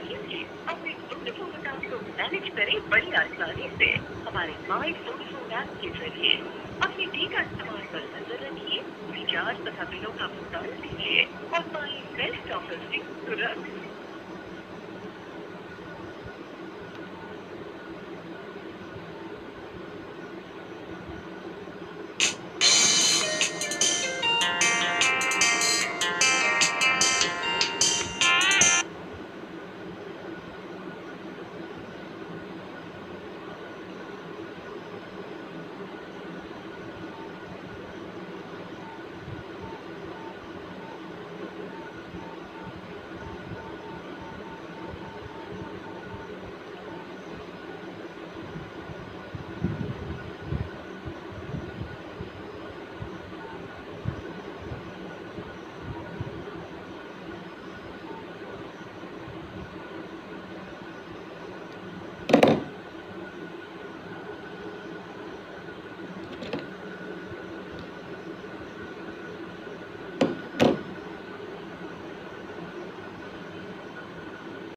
कीजिए। अपने Vodafone account को मैनेज करें बड़ी आसानी से हमारे माई वोडाफोन ऐप के जरिए। अपने डेटा इस्तेमाल पर नजर रखिए, रिचार्ज तथा बिलों का भुगतान कीजिए और माई बेस्ट ऑफर से तुरंत